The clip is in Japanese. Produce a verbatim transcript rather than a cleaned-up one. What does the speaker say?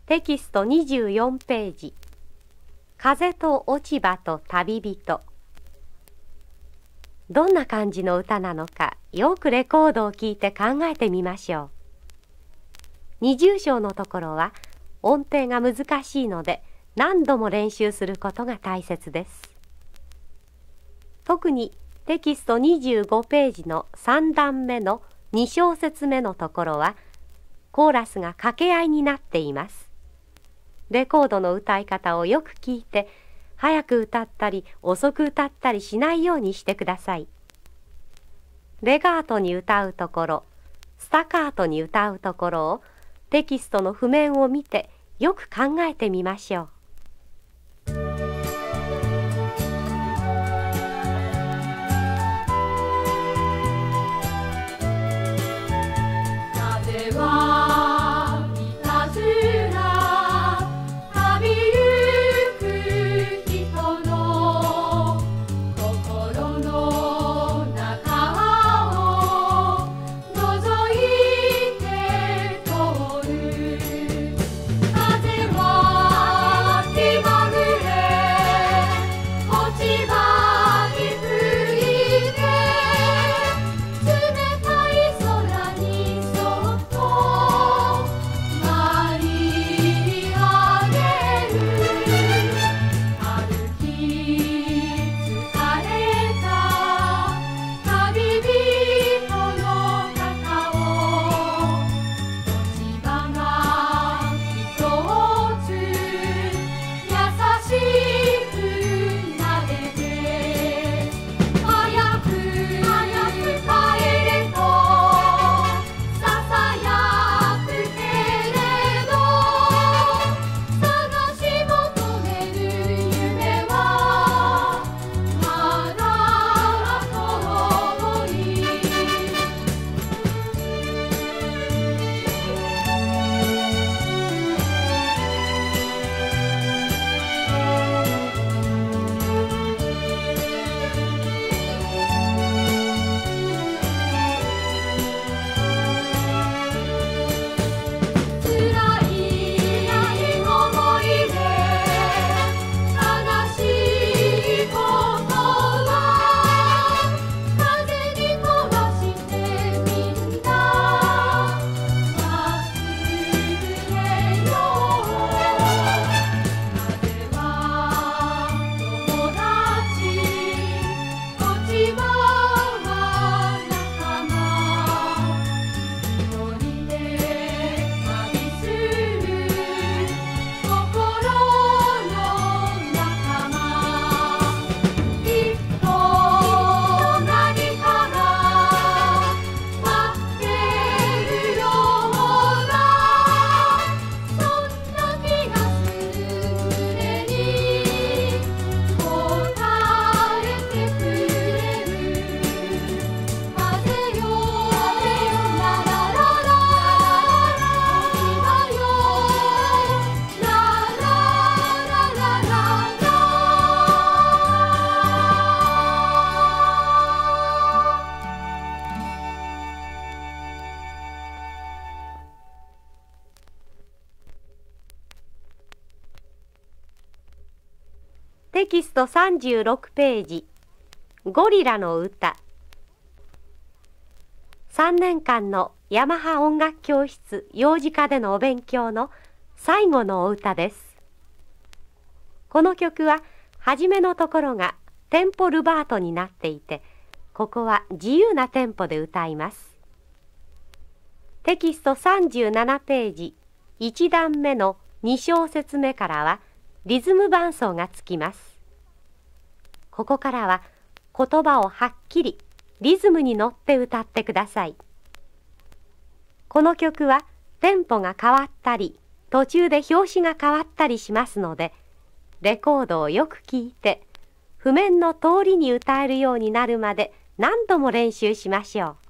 テキストにじゅうよんページ。風と落ち葉と旅人。どんな感じの歌なのか、よくレコードを聴いて考えてみましょう。二重唱のところは音程が難しいので、何度も練習することが大切です。特にテキストにじゅうごページのさん段目のに小節目のところは、コーラスが掛け合いになっています。レコードの歌い方をよく聞いて、早く歌ったり遅く歌ったりしないようにしてください。レガートに歌うところ、スタカートに歌うところをテキストの譜面を見てよく考えてみましょう。テキストさんじゅうろくページ。ゴリラの歌。さんねんかんのヤマハ音楽教室幼児科でのお勉強の最後のお歌です。この曲は初めのところがテンポルバートになっていて、ここは自由なテンポで歌います。テキストさんじゅうななページいち段目のに小節目からはリズム伴奏がつきます。ここからは言葉をはっきりリズムに乗って歌ってください。この曲はテンポが変わったり途中で拍子が変わったりしますので、レコードをよく聴いて譜面の通りに歌えるようになるまで何度も練習しましょう。